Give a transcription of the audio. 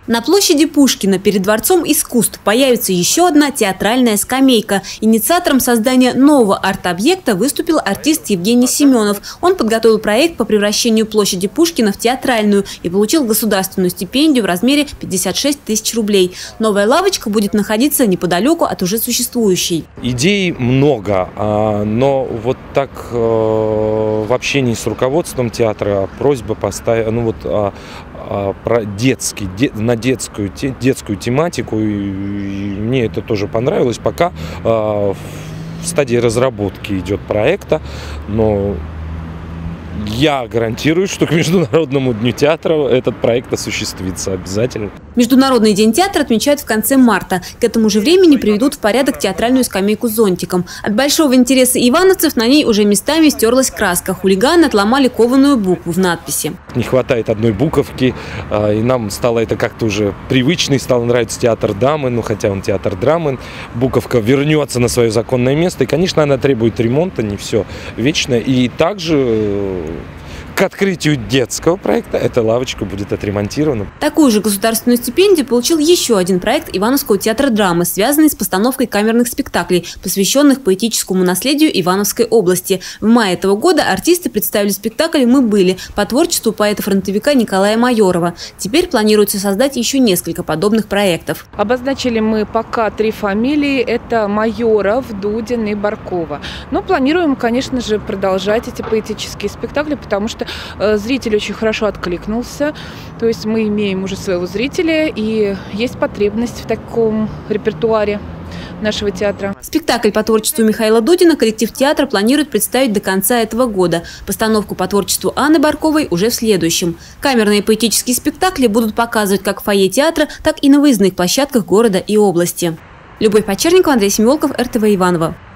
На площади Пушкина перед Дворцом искусств появится еще одна театральная скамейка. Инициатором создания нового арт-объекта выступил артист Евгений Семенов. Он подготовил проект по превращению площади Пушкина в театральную и получил государственную стипендию в размере 56 тысяч рублей. Новая лавочка будет находиться неподалеку от уже существующей. Идей много, но вот так в общении с руководством театра просьба поставить, про на детскую тематику, и мне это тоже понравилось. Пока в стадии разработки идет проекта, но я гарантирую, что к Международному дню театра этот проект осуществится обязательно. Международный день театра отмечают в конце марта. К этому же времени приведут в порядок театральную скамейку с зонтиком. От большого интереса ивановцев на ней уже местами стерлась краска. Хулиганы отломали кованую букву в надписи. Не хватает одной буковки, и нам стало это как-то уже привычно, стал нравиться театр дамы, хотя он театр драмы. Буковка вернется на свое законное место, и, конечно, она требует ремонта, не все вечно. И также к открытию детского проекта эта лавочка будет отремонтирована. Такую же государственную стипендию получил еще один проект Ивановского театра драмы, связанный с постановкой камерных спектаклей, посвященных поэтическому наследию Ивановской области. В мае этого года артисты представили спектакль «Мы были» по творчеству поэта-фронтовика Николая Майорова. Теперь планируется создать еще несколько подобных проектов. Обозначили мы пока 3 фамилии. Это Майоров, Дудин и Баркова. Но планируем, конечно же, продолжать эти поэтические спектакли, потому что зритель очень хорошо откликнулся. То есть мы имеем уже своего зрителя, и есть потребность в таком репертуаре нашего театра. Спектакль по творчеству Михаила Дудина коллектив театра планирует представить до конца этого года. Постановку по творчеству Анны Барковой уже в следующем. Камерные поэтические спектакли будут показывать как в фойе театра, так и на выездных площадках города и области. Любовь Почерникова, Андрей Семиолков, РТВ Иваново.